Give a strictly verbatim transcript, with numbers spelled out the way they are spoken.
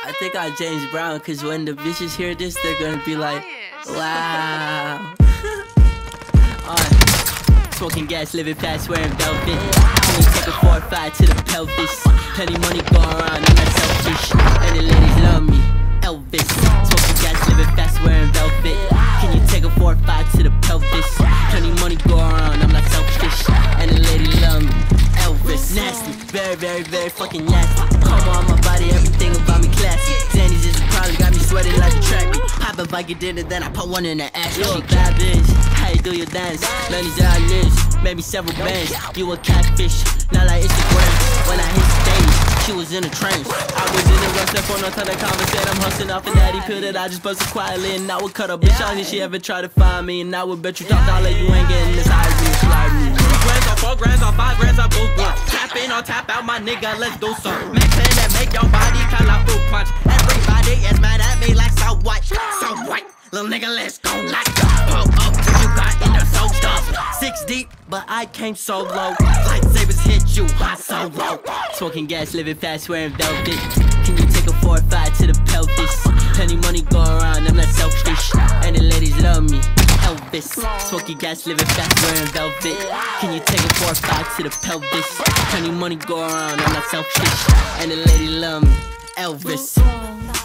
I think I James Brown, cause when the bitches hear this, they're gonna be like, wow. uh, smoking gas, living fast, wearing velvet. Can you take a four or five to the pelvis? Plenty money going around, I'm not selfish. And the ladies love me, Elvis. Smoking gas, living fast, wearing velvet. Can you take a four or five to the pelvis? Plenty money going around, I'm not selfish. And the ladies love me, Elvis. Nasty, very, very, very fucking nasty. Come on my body, everything about me classy. Zanny's just probably got me sweating like a track. Pop a bike, you did it, then I put one in the ass. You a bad bitch, how you do your dance? Lenny's out lives, maybe several bands. You a catfish, not like Instagram. When I hit stage, she was in a trance. I was in the rush, left on no time to conversate. I'm hustling off a daddy pill that I just busted quietly. And I would cut a bitch out if she ever try to find me. And I would bet you top dollar you ain't getting this high as you slide me. Three grands or four grands or five grands or both one. Tap in or tap out, my nigga, let's do some. Max pen that make your body call out fruit punch. Everybody is mad at me like so what? So what? Little nigga, let's go like pull up till you got in there so stuff. Six deep, but I came so low. Lightsabers hit you, hot so low. Smoking gas, living fast, wearing velvet. Can you take a four or five to the pelvis? Plenty money going around, I'm not selfish. And the ladies love me, Elvis. Smoking gas, living fast, wearing velvet. Can you take a four or five to the pelvis? Plenty money going around, I'm not selfish. And the ladies love me, Elvis.